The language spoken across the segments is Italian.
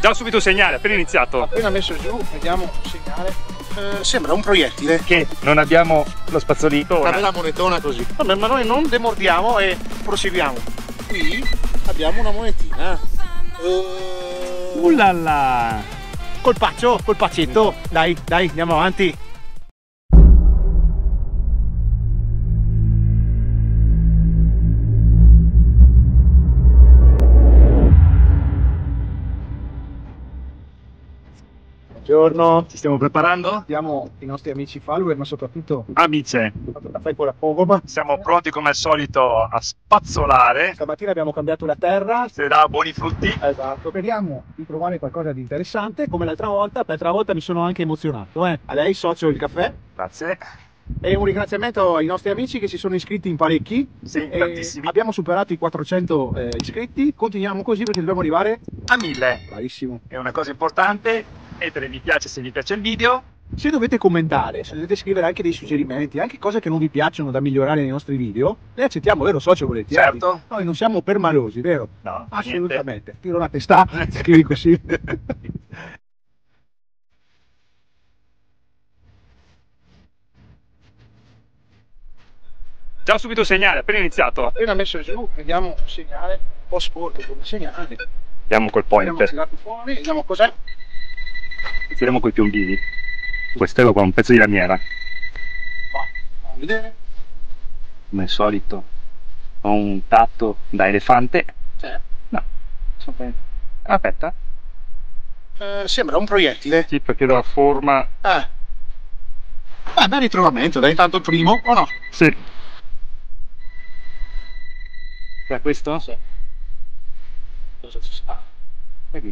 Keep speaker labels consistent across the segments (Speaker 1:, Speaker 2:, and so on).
Speaker 1: Già subito segnale, appena iniziato.
Speaker 2: Appena messo giù, vediamo il segnale. Sembra un proiettile.
Speaker 1: Che non abbiamo lo spazzolino.
Speaker 2: Una bella monetona così. Vabbè, ma noi non demordiamo e proseguiamo. Qui abbiamo una monetina.
Speaker 1: Ullala!
Speaker 2: Colpaccio, colpaccetto. Dai, dai, andiamo avanti. Buongiorno,
Speaker 1: Ci stiamo preparando?
Speaker 2: abbiamo i nostri amici follower, ma soprattutto
Speaker 1: Amici,
Speaker 2: la fai con la Pogoma.
Speaker 1: siamo pronti come al solito a spazzolare.
Speaker 2: Stamattina abbiamo cambiato la terra.
Speaker 1: Se dà buoni frutti.
Speaker 2: Esatto, speriamo di trovare qualcosa di interessante come l'altra volta mi sono anche emozionato. A lei socio il caffè
Speaker 1: Grazie.
Speaker 2: e un ringraziamento ai nostri amici che si sono iscritti in parecchi.
Speaker 1: Sì,
Speaker 2: E
Speaker 1: tantissimi.
Speaker 2: abbiamo superato i 400 iscritti, continuiamo così perché dobbiamo arrivare
Speaker 1: A 1000.
Speaker 2: bravissimo.
Speaker 1: È una cosa importante. Mettete mi piace se vi piace il video.
Speaker 2: Se dovete commentare, se dovete scrivere anche dei suggerimenti, anche cose che non vi piacciono da migliorare nei nostri video, le accettiamo, vero socio volentieri?
Speaker 1: Certo.
Speaker 2: Noi non siamo permalosi, vero?
Speaker 1: No,
Speaker 2: Assolutamente. Tiro una testa, scrivi così.
Speaker 1: Già subito segnale, appena iniziato.
Speaker 2: Appena messo giù, vediamo un segnale un po' sporco come segnale.
Speaker 1: Andiamo col
Speaker 2: Abbiamo
Speaker 1: pointer.
Speaker 2: tirato fuori, vediamo cos'è.
Speaker 1: Tiriamo coi piombini. Questo è qua un pezzo di lamiera.
Speaker 2: Andiamo a vedere.
Speaker 1: Come al solito. Ho un tatto da elefante.
Speaker 2: C'è.
Speaker 1: No. Aspetta.
Speaker 2: Sembra un proiettile.
Speaker 1: Sì, perché dà forma.
Speaker 2: Bel ritrovamento, dai, intanto il primo, o no?
Speaker 1: Sì. Da questo?
Speaker 2: Sì. Cosa ci sta?
Speaker 1: Vedi?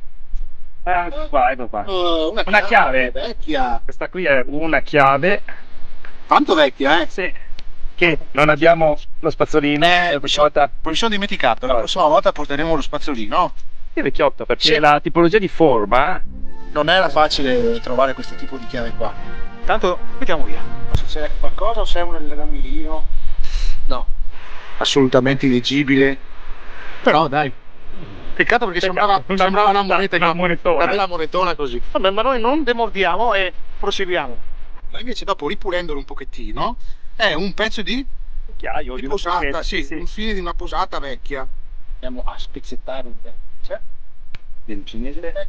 Speaker 1: Ecco qua. Una chiave.
Speaker 2: Vecchia.
Speaker 1: Questa qui è una chiave.
Speaker 2: Tanto vecchia,
Speaker 1: Sì. Che non abbiamo lo spazzolino. La prossima volta.
Speaker 2: mi sono dimenticato, la prossima volta porteremo lo spazzolino.
Speaker 1: È vecchiotto perché
Speaker 2: Sì.
Speaker 1: la tipologia di forma.
Speaker 2: Non era facile trovare questo tipo di chiave qua. Tanto mettiamo via. Se c'è qualcosa o se è un allenamento. No. Assolutamente illeggibile. Però dai. Peccato perché sembrava una moneta,
Speaker 1: una monetona.
Speaker 2: una bella monetona così. Vabbè, ma noi non demordiamo e proseguiamo. Ma invece dopo ripulendolo un pochettino è un pezzo di
Speaker 1: Cucchiaio,
Speaker 2: di
Speaker 1: di
Speaker 2: posata,
Speaker 1: una
Speaker 2: sì,
Speaker 1: sì.
Speaker 2: un fine di una posata vecchia. Andiamo a spezzettare un po'. C'è?
Speaker 1: Del cinese.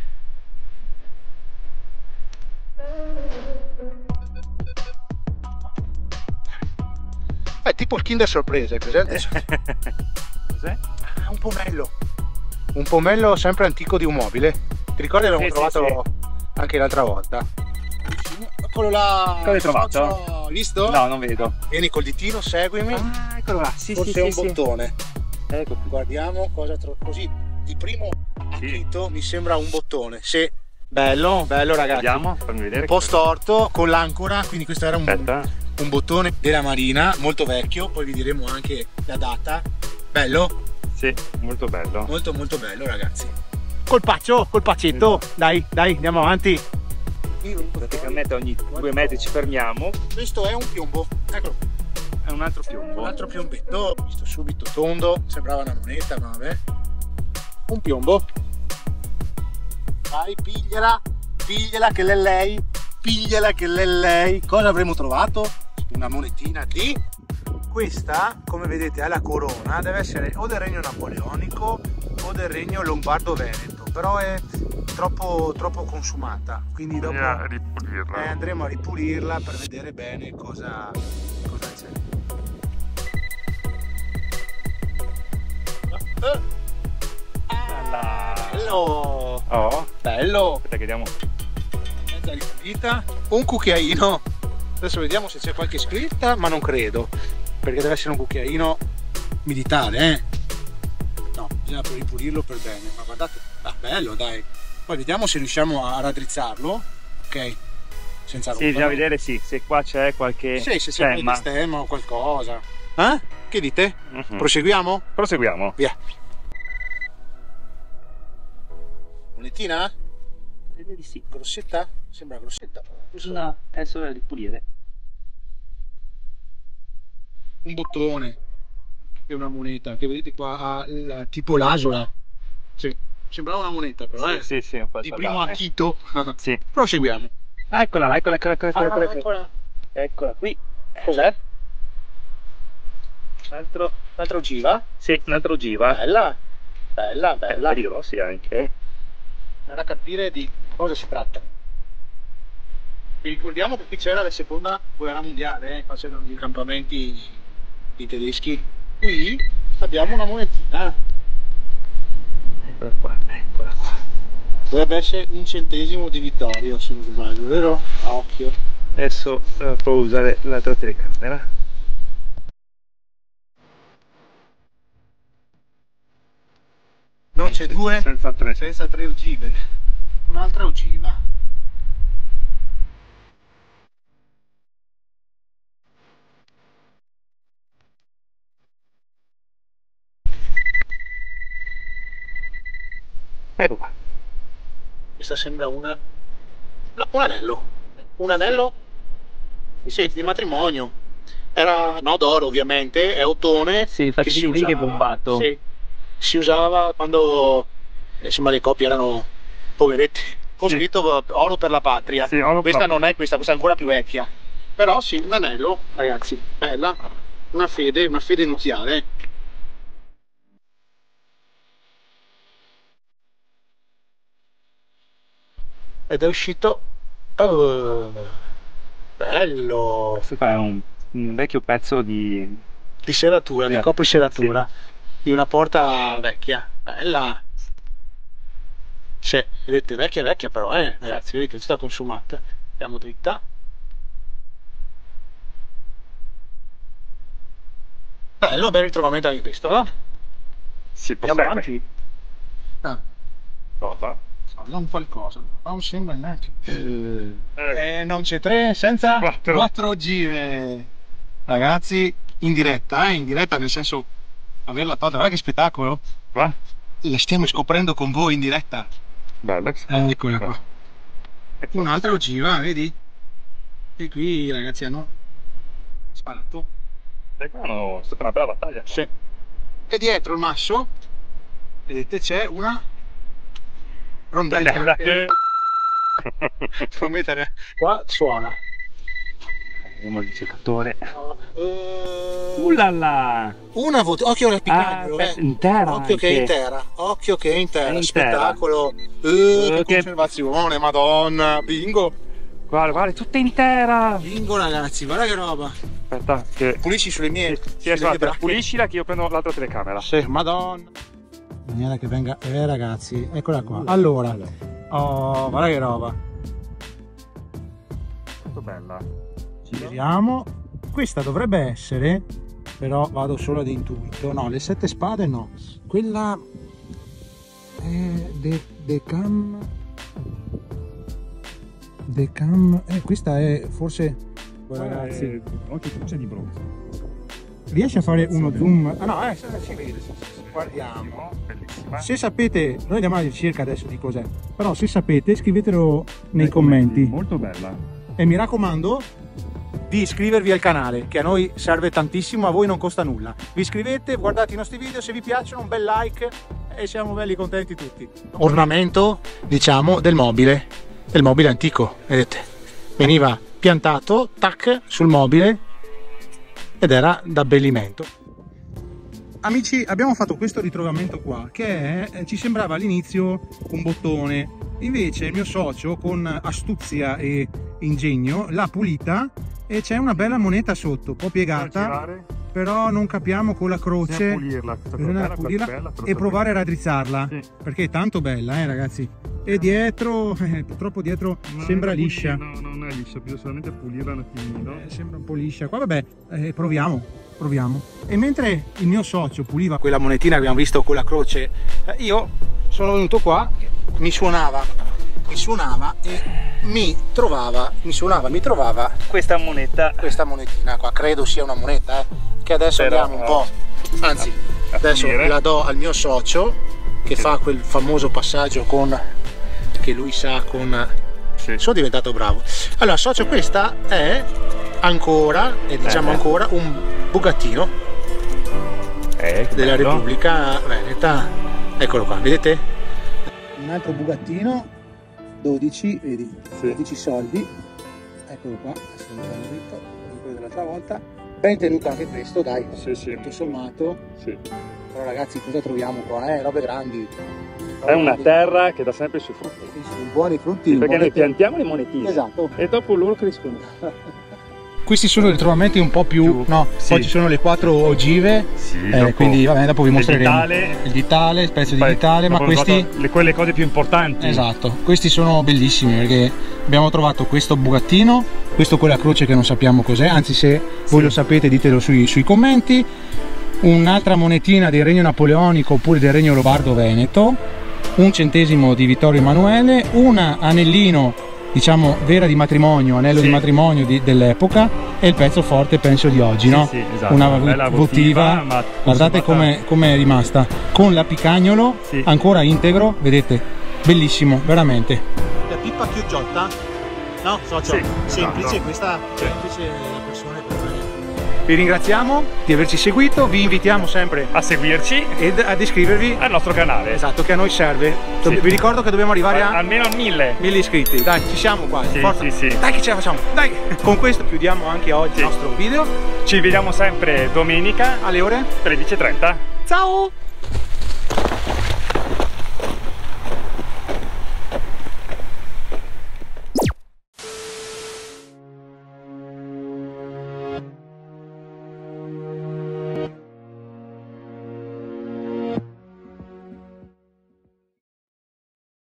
Speaker 2: È tipo il Kinder Sorpresa, hai presente?
Speaker 1: Cos'è?
Speaker 2: Ah, un pomello. Un pomello sempre antico di un mobile. Ti ricordi l'abbiamo
Speaker 1: Sì,
Speaker 2: trovato anche l'altra volta? Eccolo là.
Speaker 1: Cosa hai trovato?
Speaker 2: socio, hai visto?
Speaker 1: No, non vedo.
Speaker 2: Vieni col ditino, seguimi.
Speaker 1: Ah, eccolo là. Sì,
Speaker 2: Forse è un bottone.
Speaker 1: Ecco qui.
Speaker 2: Guardiamo cosa trovo. Così di primo
Speaker 1: Sì.
Speaker 2: acchito mi sembra un bottone. Sì. Bello, bello ragazzi.
Speaker 1: Vediamo, fammi vedere.
Speaker 2: Un po' storto con l'ancora, quindi questo era
Speaker 1: Aspetta.
Speaker 2: un bottone della Marina, molto vecchio, poi vi diremo anche la data. Bello?
Speaker 1: Sì, molto bello.
Speaker 2: Molto molto bello ragazzi. Colpaccio, colpaccetto. Dai, dai, andiamo avanti.
Speaker 1: Praticamente ogni 2 metri ci fermiamo.
Speaker 2: Questo è un piombo. Eccolo.
Speaker 1: È un altro piombo.
Speaker 2: Un altro piombetto. Ho visto subito tondo. Sembrava una moneta, ma vabbè. Un piombo. Vai, pigliala. Pigliala che l'è lei. Pigliala che l'è lei. Cosa avremo trovato? Una monetina di... Questa, come vedete, ha la corona. Deve essere o del regno napoleonico o del regno lombardo-veneto. Però è troppo consumata. Quindi dopo
Speaker 1: ripulirla.
Speaker 2: andremo a ripulirla per vedere bene cosa c'è. Bello!
Speaker 1: Oh,
Speaker 2: Bello!
Speaker 1: aspetta che diamo.
Speaker 2: Mezza ripulita. Un cucchiaino. Adesso vediamo se c'è qualche scritta, ma non credo. Perché deve essere un cucchiaino militare, eh? No, bisogna per ripulirlo per bene. Ma guardate, bello dai. Poi vediamo se riusciamo a raddrizzarlo. Ok? Senza
Speaker 1: Sì, bisogna vedere sì, se qua c'è qualche
Speaker 2: Sì, se c'è qualche stemma o qualcosa. Eh? Che dite? Proseguiamo?
Speaker 1: Proseguiamo.
Speaker 2: Via. Monetina?
Speaker 1: Credo di sì.
Speaker 2: Grossetta? Sembra grossetta.
Speaker 1: No, è solo da ripulire.
Speaker 2: Un bottone. È una moneta che vedete qua ha tipo l'asola. Sì. sembrava una moneta però,
Speaker 1: Sì, sì, un po'
Speaker 2: di primo
Speaker 1: saldato.
Speaker 2: acchito.
Speaker 1: Sì.
Speaker 2: Proseguiamo.
Speaker 1: Eccola, eccola, eccola, eccola, eccola, eccola.
Speaker 2: Eccola.
Speaker 1: Eccola qui.
Speaker 2: Cos'è? Un altro ogiva?
Speaker 1: Sì, un altro ogiva.
Speaker 2: Bella, bella, bella.
Speaker 1: Belli grossi anche.
Speaker 2: Da capire di cosa si tratta. Vi ricordiamo che qui c'era la seconda guerra mondiale, facevano gli campamenti i tedeschi. Qui abbiamo una monetina.
Speaker 1: Eccola qua, eccola qua.
Speaker 2: Dovrebbe essere un centesimo di Vittorio, se non sbaglio, vero? A occhio.
Speaker 1: Adesso provo a usare l'altra telecamera.
Speaker 2: Non c'è due senza tre ogive. Un'altra ogiva.
Speaker 1: Ecco qua.
Speaker 2: Questa sembra un anello. Un anello? Sì, di matrimonio. Era, no, d'oro ovviamente, è ottone.
Speaker 1: Sì, infatti
Speaker 2: che si
Speaker 1: vedi che è
Speaker 2: usava,
Speaker 1: bombato.
Speaker 2: sì, si usava quando insomma le coppie erano poveretti. Con
Speaker 1: Sì.
Speaker 2: scritto oro per la patria.
Speaker 1: Sì, oro per
Speaker 2: Questa
Speaker 1: la-
Speaker 2: non è questa è ancora più vecchia. Però sì, un anello, ragazzi, bella. Una fede nuziale. Ed è uscito. Bello.
Speaker 1: Questo qua è un vecchio pezzo di...
Speaker 2: Di serratura, di
Speaker 1: Sì.
Speaker 2: copriserratura di una porta vecchia, bella. Sì, vedete, vecchia però, ragazzi, vedete, è stata consumata. Andiamo dritta. Bello, bel ritrovamento anche questo, va?
Speaker 1: Si
Speaker 2: Andiamo avanti. Ah,
Speaker 1: Cosa?
Speaker 2: non qualcosa, non sembra neanche. Non c'è tre senza quattro ogive. Ragazzi, in diretta nel senso averla tolta, guarda che spettacolo.
Speaker 1: Va?
Speaker 2: La stiamo scoprendo con voi in diretta.
Speaker 1: Bella.
Speaker 2: Eccola qua. Un'altra ogiva, vedi? E qui i ragazzi hanno sparato.
Speaker 1: E qua è stata una bella battaglia.
Speaker 2: Sì. E dietro il masso, vedete, c'è una rondella. Devo mettere qua, suona.
Speaker 1: Vediamo il ricercatore.
Speaker 2: Uh,
Speaker 1: Ullala!
Speaker 2: Una voce, occhio al picaglio,
Speaker 1: intera.
Speaker 2: occhio che è
Speaker 1: anche.
Speaker 2: intera, occhio che è intera,
Speaker 1: È intera.
Speaker 2: spettacolo, che
Speaker 1: che-
Speaker 2: conservazione, madonna, bingo,
Speaker 1: Guarda, guarda, è tutta intera.
Speaker 2: bingo ragazzi, guarda che roba,
Speaker 1: Aspetta, che...
Speaker 2: pulisci sulle mie,
Speaker 1: Sì,
Speaker 2: sulle mie
Speaker 1: aspetta,
Speaker 2: bracche.
Speaker 1: puliscila che io prendo l'altra telecamera.
Speaker 2: Sì, madonna. In maniera che venga, ragazzi, eccola qua, allora, oh, guarda che roba,
Speaker 1: Molto bella.
Speaker 2: ci vediamo, questa dovrebbe essere, però vado solo ad intuito, no, le sette spade no, quella è Decam, questa è forse, ragazzi,
Speaker 1: Oggi c'è di bronzo.
Speaker 2: riesci a fare uno zoom? Ah no, si vede, guardiamo.
Speaker 1: Bellissima.
Speaker 2: Se sapete, noi andiamo alla ricerca adesso di cos'è, però se sapete scrivetelo nei commenti
Speaker 1: Molto bella.
Speaker 2: e mi raccomando di iscrivervi al canale che a noi serve tantissimo, a voi non costa nulla. Vi iscrivete, guardate i nostri video, se vi piacciono un bel like e siamo belli contenti tutti. Ornamento, diciamo, del mobile antico, vedete, veniva piantato, tac, sul mobile ed era d'abbellimento. Amici, abbiamo fatto questo ritrovamento qua che ci sembrava all'inizio un bottone, invece il mio socio con astuzia e ingegno l'ha pulita e c'è una bella moneta sotto, un po' piegata, però non capiamo con la croce, bisogna pulirla e provare a raddrizzarla,
Speaker 1: Sì.
Speaker 2: perché è tanto bella, ragazzi. E dietro, purtroppo dietro sembra liscia.
Speaker 1: No, non è liscia, bisogna solamente pulirla un attimino.
Speaker 2: Sembra un po' liscia. Qua vabbè, proviamo. E mentre il mio socio puliva quella monetina che abbiamo visto con la croce, io sono venuto qua, mi suonava e mi trovava
Speaker 1: Questa moneta.
Speaker 2: questa monetina qua, credo sia una moneta, che adesso
Speaker 1: Però,
Speaker 2: andiamo un po', anzi
Speaker 1: a
Speaker 2: adesso
Speaker 1: pulire.
Speaker 2: la do al mio socio che fa quel famoso passaggio che lui sa con...
Speaker 1: Sì.
Speaker 2: Sono diventato bravo. Allora socio, questa è ancora, e diciamo ancora, un bucattino della
Speaker 1: bello.
Speaker 2: Repubblica Veneta, eccolo qua, vedete? un altro bugattino, 12, vedi,
Speaker 1: Sì.
Speaker 2: 12 soldi, eccolo qua, adesso lo mettiamo dritto, come quello dell'altra volta, ben tenuto anche questo, dai,
Speaker 1: Sì, sì.
Speaker 2: tutto sommato,
Speaker 1: Sì.
Speaker 2: però ragazzi cosa troviamo qua? Robe grandi.
Speaker 1: È una terra che dà sempre i suoi frutti.
Speaker 2: Buoni frutti,
Speaker 1: Perché noi
Speaker 2: monete.
Speaker 1: piantiamo le monetine.
Speaker 2: Esatto.
Speaker 1: E dopo loro crescono.
Speaker 2: Questi sono i ritrovamenti un po' più, no,
Speaker 1: Sì.
Speaker 2: poi ci sono le 4 ogive,
Speaker 1: Sì,
Speaker 2: quindi vabbè, dopo vi mostreremo
Speaker 1: il
Speaker 2: il pezzo di ditale, ma questi,
Speaker 1: quelle cose più importanti.
Speaker 2: esatto, questi sono bellissimi perché abbiamo trovato questo bugattino, questo con la croce che non sappiamo cos'è, anzi se voi lo sapete ditelo sui commenti, un'altra monetina del regno napoleonico oppure del regno lombardo-veneto, un centesimo di Vittorio Emanuele, un anellino diciamo vera di matrimonio, anello di matrimonio dell'epoca e il pezzo forte penso di oggi, no?
Speaker 1: Sì, esatto.
Speaker 2: Una
Speaker 1: bella
Speaker 2: votiva,
Speaker 1: ma
Speaker 2: guardate come è rimasta, con l'appicagnolo ancora integro, vedete, bellissimo, veramente. La pippa chiuggiotta, no? Socio, semplice, esatto. Questa semplice la persona per me. Vi ringraziamo di averci seguito, vi invitiamo sempre
Speaker 1: a seguirci
Speaker 2: ed ad iscrivervi
Speaker 1: al nostro canale.
Speaker 2: Esatto, che a noi serve. Vi ricordo che dobbiamo arrivare a
Speaker 1: almeno 1000
Speaker 2: iscritti. Dai, ci siamo quasi. Forza.
Speaker 1: Sì.
Speaker 2: Dai che ce la facciamo. Dai. Con questo chiudiamo anche oggi il nostro video.
Speaker 1: Ci vediamo sempre domenica
Speaker 2: alle ore
Speaker 1: 13:30.
Speaker 2: Ciao!